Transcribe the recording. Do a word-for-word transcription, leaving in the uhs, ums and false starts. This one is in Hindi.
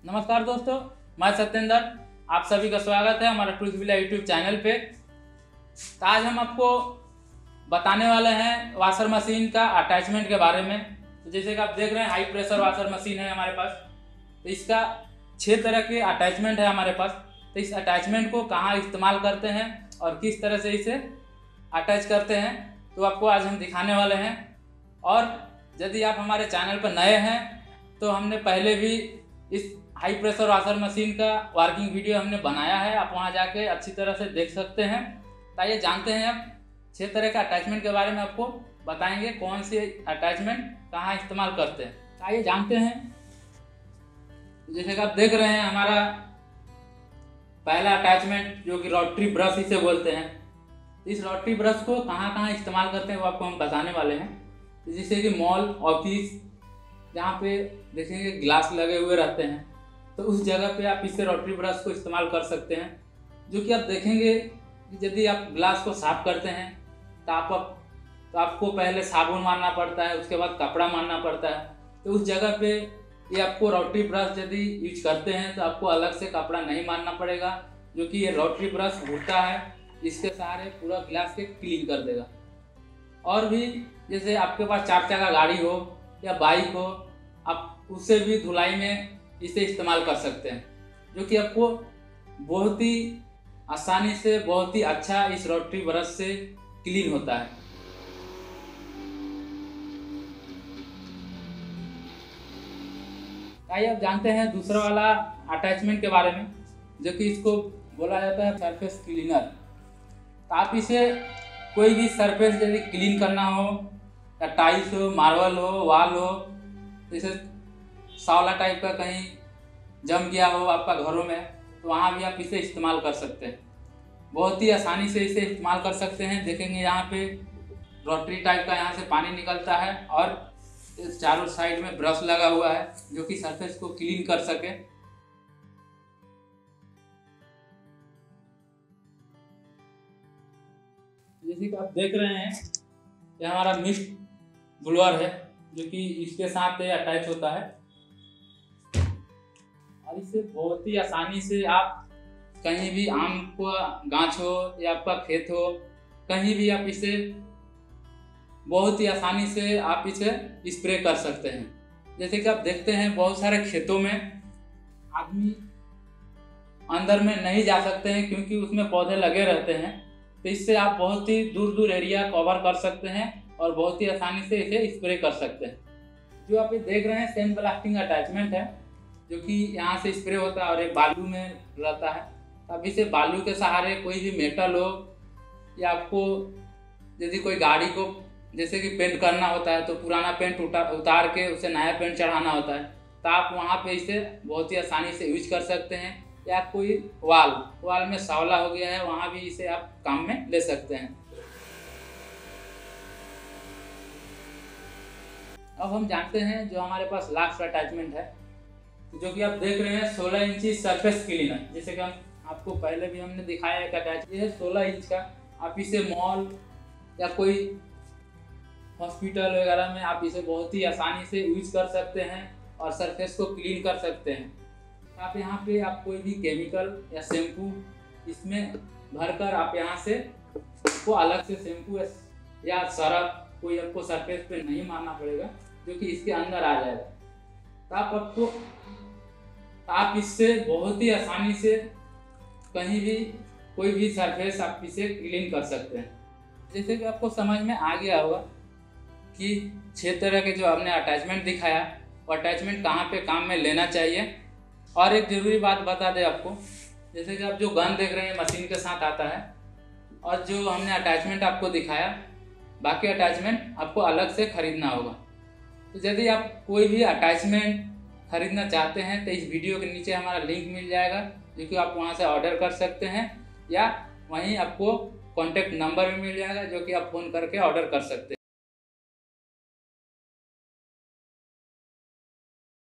नमस्कार दोस्तों, मैं सत्येंद्र, आप सभी का स्वागत है हमारा ट्रूथ विला यूट्यूब चैनल पे। तो आज हम आपको बताने वाले हैं वॉशर मशीन का अटैचमेंट के बारे में। तो जैसे कि आप देख रहे हैं, हाई प्रेशर वॉशर मशीन है हमारे पास। तो इसका छः तरह के अटैचमेंट है हमारे पास। तो इस अटैचमेंट को कहाँ इस्तेमाल करते हैं और किस तरह से इसे अटैच करते हैं, तो आपको आज हम दिखाने वाले हैं। और यदि आप हमारे चैनल पर नए हैं तो हमने पहले भी इस हाई प्रेशर वॉशर मशीन का वर्किंग वीडियो हमने बनाया है, आप वहां जाके अच्छी तरह से देख सकते हैं। तो आइए जानते हैं अब छह तरह का अटैचमेंट के बारे में, आपको बताएंगे कौन से अटैचमेंट कहाँ इस्तेमाल करते हैं। तो आइए जानते हैं। जैसे कि आप देख रहे हैं, हमारा पहला अटैचमेंट जो कि रोटरी ब्रश इसे बोलते हैं। इस रोटरी ब्रश को कहाँ कहाँ इस्तेमाल करते हैं वो आपको हम बताने वाले हैं। जैसे कि मॉल, ऑफिस, जहाँ पे देखेंगे ग्लास लगे हुए रहते हैं, तो उस जगह पे आप इससे रोटरी ब्रश को इस्तेमाल कर सकते हैं। जो कि आप देखेंगे कि यदि आप ग्लास को साफ करते हैं तो आप तो आपको पहले साबुन मारना पड़ता है, उसके बाद कपड़ा मारना पड़ता है। तो उस जगह पे ये आपको रोटरी ब्रश यदि यूज करते हैं तो आपको अलग से कपड़ा नहीं मारना पड़ेगा, जो कि ये रोटरी ब्रश घूरता है, इसके सहारे पूरा ग्लास के क्लीन कर देगा। और भी जैसे आपके पास चार चक्का गाड़ी हो या बाइक हो, आप उससे भी धुलाई में इसे इस्तेमाल कर सकते हैं, जो कि आपको बहुत ही आसानी से, बहुत ही अच्छा इस रोटरी ब्रश से क्लीन होता है। आइए अब जानते हैं दूसरा वाला अटैचमेंट के बारे में, जो कि इसको बोला जाता है सरफेस क्लीनर। तो आप इसे कोई भी सरफेस यदि क्लीन करना हो, या टाइल्स हो, मार्बल हो, वॉल हो, जैसे सावला टाइप का कहीं जम गया हो आपका घरों में, तो वहाँ भी आप इसे इस्तेमाल कर सकते हैं। बहुत ही आसानी से इसे इस्तेमाल कर सकते हैं। देखेंगे यहाँ पे रोटरी टाइप का यहाँ से पानी निकलता है और इस चारों साइड में ब्रश लगा हुआ है, जो कि सरफेस को क्लीन कर सके। जैसे कि आप देख रहे हैं, ये हमारा मिस्ट ब्लोअर है, जो कि इसके साथ अटैच होता है। और इससे बहुत ही आसानी से आप कहीं भी, आम का गाछ हो या आपका खेत हो, कहीं भी आप इसे बहुत ही आसानी से आप इसे स्प्रे कर सकते हैं। जैसे कि आप देखते हैं, बहुत सारे खेतों में आदमी अंदर में नहीं जा सकते हैं क्योंकि उसमें पौधे लगे रहते हैं। तो इससे आप बहुत ही दूर दूर एरिया कवर कर सकते हैं और बहुत ही आसानी से इसे स्प्रे कर सकते हैं। जो आप ये देख रहे हैं, सेम ब्लास्टिंग अटैचमेंट है, जो कि यहाँ से स्प्रे होता है और एक बालू में रहता है। अब इसे बालू के सहारे कोई भी मेटल हो, या आपको यदि कोई गाड़ी को जैसे कि पेंट करना होता है, तो पुराना पेंट उतार उतार के उसे नया पेंट चढ़ाना होता है, तो आप वहाँ पे इसे बहुत ही आसानी से यूज कर सकते हैं। या कोई वाल वाल में सावला हो गया है, वहाँ भी इसे आप काम में ले सकते हैं। अब हम जानते हैं जो हमारे पास लास्ट अटैचमेंट है, जो कि आप देख रहे हैं सोलह इंची सरफेस क्लीनर। जैसे कि हम आपको पहले भी हमने दिखाया है अटैच, ये है सोलह इंच का। आप इसे मॉल या कोई हॉस्पिटल वगैरह में आप इसे बहुत ही आसानी से यूज कर सकते हैं और सरफेस को क्लीन कर सकते हैं। आप यहाँ पे आप कोई भी केमिकल या शैम्पू इसमें भरकर आप यहाँ से उसको अलग से शैम्पू या सरफ कोई आपको सरफेस पे नहीं मारना पड़ेगा, जो कि इसके अंदर आ जाएगा। तो आप आपको आप इससे बहुत ही आसानी से कहीं भी कोई भी सरफेस आप इसे क्लीन कर सकते हैं। जैसे कि आपको समझ में आ गया होगा कि छह तरह के जो हमने अटैचमेंट दिखाया, वो अटैचमेंट कहाँ पे काम में लेना चाहिए। और एक ज़रूरी बात बता दें आपको, जैसे कि आप जो गन देख रहे हैं मशीन के साथ आता है, और जो हमने अटैचमेंट आपको दिखाया, बाकी अटैचमेंट आपको अलग से खरीदना होगा। तो यदि आप कोई भी अटैचमेंट खरीदना चाहते हैं तो इस वीडियो के नीचे हमारा लिंक मिल जाएगा, जो कि आप वहां से ऑर्डर कर सकते हैं, या वहीं आपको कॉन्टैक्ट नंबर भी मिल जाएगा, जो कि आप फ़ोन करके ऑर्डर कर सकते हैं।